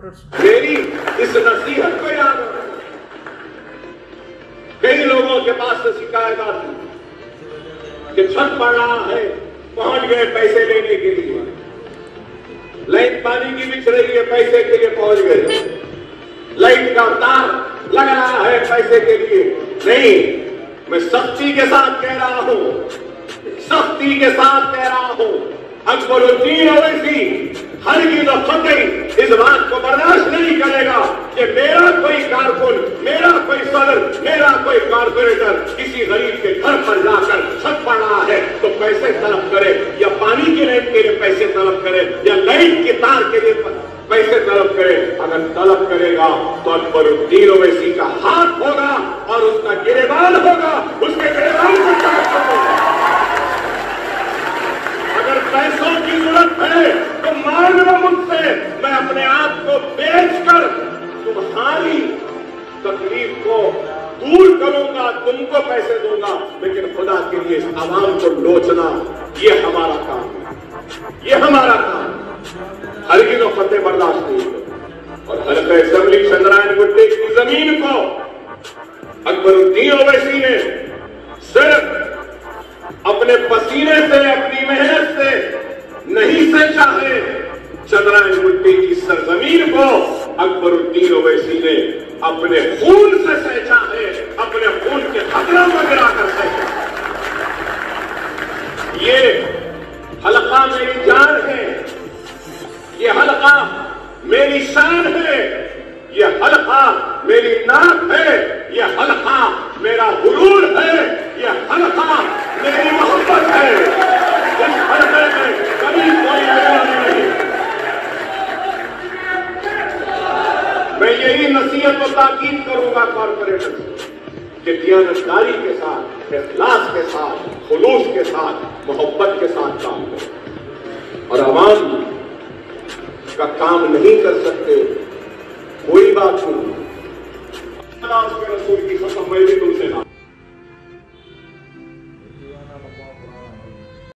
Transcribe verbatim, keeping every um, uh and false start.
मेरी इस नसीहत को याद रखो। कई लोगों के पास से शिकायत आती कि छत पड़ रहा है, पहुंच गए पैसे लेने के लिए, लाइट पानी की बिछ रही है, पैसे के लिए पहुंच गए, लाइट का तार लग रहा है पैसे के लिए। नहीं, मैं सख्ती के साथ कह रहा हूं, सख्ती के साथ कह रहा हूं, अकबरुद्दीन ओवैसी हरगिज़ और कतई इस बात को बर्दाश्त नहीं करेगा कि मेरा कोई कारकुन, मेरा कोई सदर, मेरा कोई कारपोरेटर किसी गरीब के घर पर जाकर छत पड़ रहा है तो पैसे तलब करे, या पानी की लाइन के लिए पैसे तलब करे, या लाइट के तार के लिए पैसे तलब करे। अगर तलब करेगा तो अकबरुद्दीन ओवैसी का हाथ होगा और उसका गिरेबान होगा, उसके गिरेबान को काट होगा। अगर पैसों की जरूरत है तो मांग लो मुझसे, मैं अपने आप को बेचकर तुम्हारी तकलीफ को दूर करूंगा, तुमको पैसे दूंगा, लेकिन खुदा के लिए इस आवाम को लोचना ये हमारा काम है, ये हमारा काम है। हरगिज़ और फतेह बर्दाश्त नहीं करो। और हल्का असेंबली चंद्रायन गुट्टे की जमीन को अकबरुद्दीन ओवैसी ने सिर्फ अपने पसीने से, अपनी मेहनत से नहीं सेंचा है, चंद्रायन गुट्टे की सरजमीन को अकबरुद्दीन ओवैसी ने अपने खून से सेंचा है, अपने खून के खतरों में गिराकर सेंचा। ये हल्का मेरी जान है, ये हल्का मेरी शान है, ये हल्का मेरी नाक है, ये हल्का मेरा गुरूर है, ये हल्का मेरी मोहब्बत है। इस हल्के में कभी कोई बेगानी नहीं। मैं यही नसीहत और ताकीद करूंगा कॉर्पोरेटर कि दयानतदारी के साथ, इखलास के साथ, खुलूस के साथ, मोहब्बत के साथ काम करें। और आवाम का काम नहीं कर सकते, कोई बात नहीं, उसके रसूल की कसम मैं भी तुमसे ना